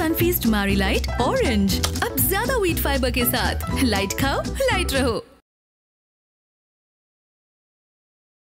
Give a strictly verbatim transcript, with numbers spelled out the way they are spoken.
Sunfeast Mary light orange, अब ज्यादा wheat fibre के साथ। लाइट खाओ, लाइट रहो।